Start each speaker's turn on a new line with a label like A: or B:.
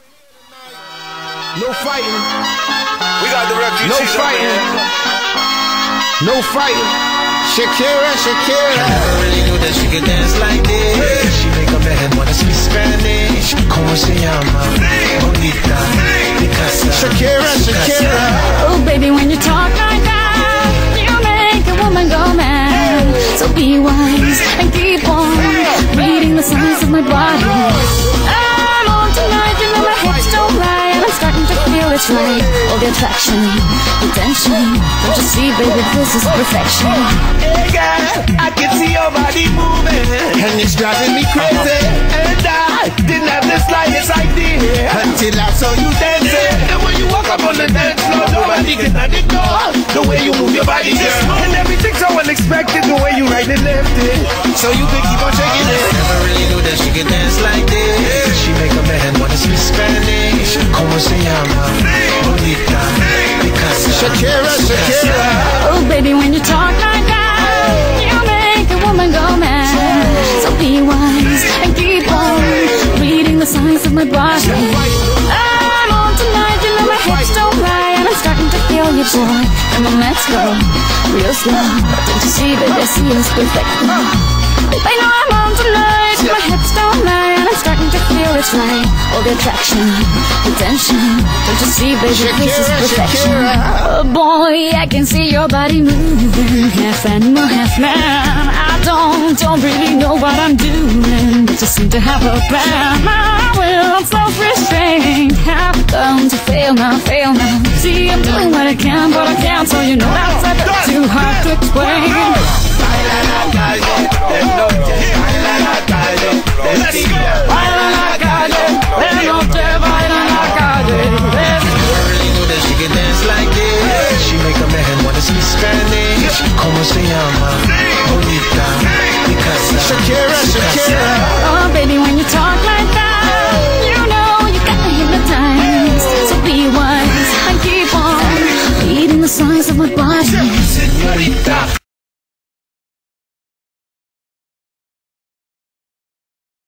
A: No fighting.
B: We got the refugees.
A: No fighting. No fighting. Shakira, Shakira.
C: I never really knew that she could dance like this. She make a man wanna speak Spanish. Como se llama? Bonita. Picasa.
A: Shakira, Shakira.
D: Oh baby, when you talk like that, you make a woman go mad. So be wise and keep on reading the signs of my body. I'm on tonight, you know my hips don't lie, and I'm starting to feel it's right. All the attraction, the tension. Don't you see, baby, this is perfection.
C: Hey girl, I can see your body moving,
A: And it's driving me crazy.
C: and I didn't have the slightest idea
A: Until I saw you dancing.
C: And when you walk up on the dance floor, nobody can ignore the way you move your body, girl. And everything's so unexpected, the way you right and left it.
A: So you can keep on shaking it.
C: Never really knew that she could dance like this. She make a man wanna speak Spanish. Como se llama? Bonita. Picasa.
A: Shakira, Shakira.
D: Oh baby, when you talk like that, you make a woman go mad. So be wise and keep on reading the signs of my body. I'm on tonight, you know my hips don't lie, and I'm starting to feel you, boy. Come on, let's go real slow. Don't you see, baby, I see it's perfect. I know I'm on tonight, my hips don't lie, and I'm starting to feel it's right. All the attraction, the tension. Don't you see, baby, this is perfection. Oh boy, I can see your body moving, half animal, half man. I don't really know what I'm doing, but just seem to have a plan. My will, I'm self-restrained, have come to fail now, fail now. See, I'm doing what I can, but I can't, so you know that's too hard to explain.
C: Como se llama? Bonita. Picasa.
A: Shakira, Shakira.
D: Oh baby, when you talk like that, you know you got me hypnotized. So be wise and keep on reading the signs of my body.
C: Señorita.